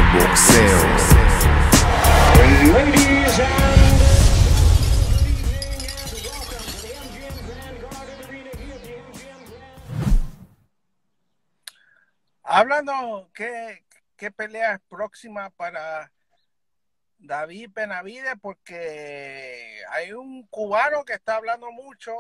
boxeo. Ladies and Hablando, ¿qué pelea es próxima para David Benavidez? Porque hay un cubano que está hablando mucho.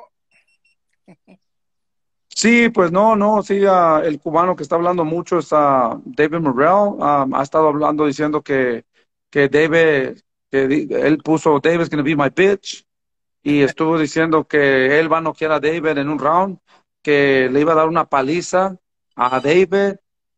Sí, pues no, sí, el cubano que está hablando mucho es David Morrell. Ha estado hablando diciendo que David, él puso David's gonna be my bitch, y estuvo diciendo que él va a noquear a David en un round, que le iba a dar una paliza a David,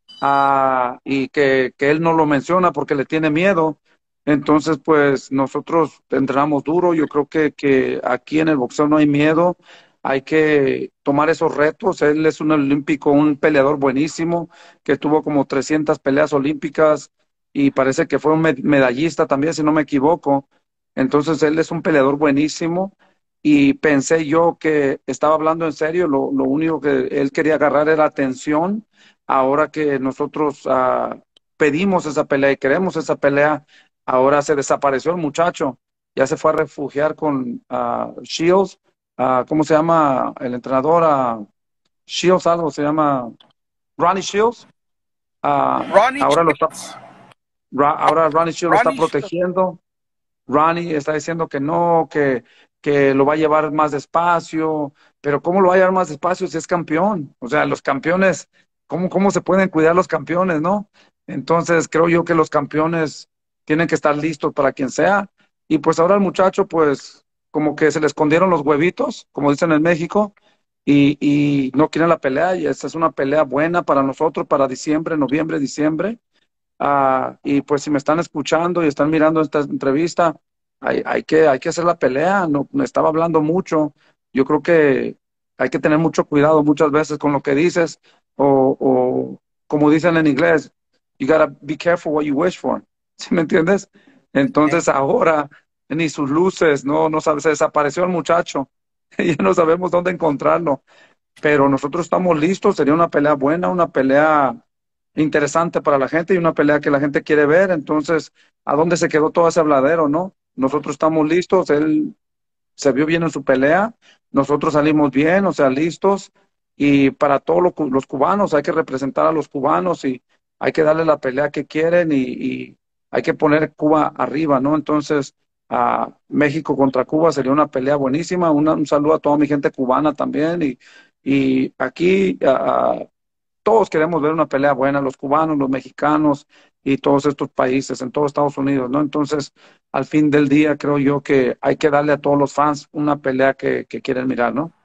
y que él no lo menciona porque le tiene miedo. Entonces, pues nosotros entrenamos duro. Yo creo que aquí en el boxeo no hay miedo. Hay que tomar esos retos. Él es un olímpico, un peleador buenísimo, que tuvo como 300 peleas olímpicas y parece que fue un medallista también, si no me equivoco. Entonces, él es un peleador buenísimo y pensé yo que estaba hablando en serio. Lo único que él quería agarrar era atención. Ahora que nosotros pedimos esa pelea y queremos esa pelea, ahora se desapareció el muchacho, ya se fue a refugiar con Shields. ¿Cómo se llama el entrenador? Shields, algo se llama, Ronnie Shields. Ronnie Ahora Shields. ahora Ronnie Shields lo está Ronnie Shields. protegiendo. Ronnie está diciendo que no, que lo va a llevar más despacio, pero ¿cómo lo va a llevar más despacio si es campeón? O sea, los campeones, ¿cómo se pueden cuidar los campeones, no? Entonces creo yo que los campeones tienen que estar listos para quien sea. Y pues ahora el muchacho, pues como que se le escondieron los huevitos, como dicen en México, y no quieren la pelea, y esta es una pelea buena para nosotros, para diciembre, noviembre, diciembre. Y pues si me están escuchando y están mirando esta entrevista, hay que hacer la pelea. No, me estaba hablando mucho. Yo creo que hay que tener mucho cuidado muchas veces con lo que dices, o como dicen en inglés, you gotta be careful what you wish for. ¿Sí me entiendes? Entonces ahora ni sus luces, no sabe, se desapareció el muchacho. Ya no sabemos dónde encontrarlo, pero nosotros estamos listos. Sería una pelea buena, una pelea interesante para la gente y una pelea que la gente quiere ver. Entonces, ¿a dónde se quedó todo ese habladero, no? Nosotros estamos listos. Él se vio bien en su pelea, nosotros salimos bien, o sea, listos. Y para todos los cubanos hay que representar a los cubanos y hay que darle la pelea que quieren, y hay que poner Cuba arriba, ¿no? Entonces, México contra Cuba sería una pelea buenísima. Un saludo a toda mi gente cubana también, y aquí todos queremos ver una pelea buena, los cubanos, los mexicanos y todos estos países, en todos Estados Unidos, ¿no? Entonces, al fin del día, creo yo que hay que darle a todos los fans una pelea que quieren mirar, ¿no?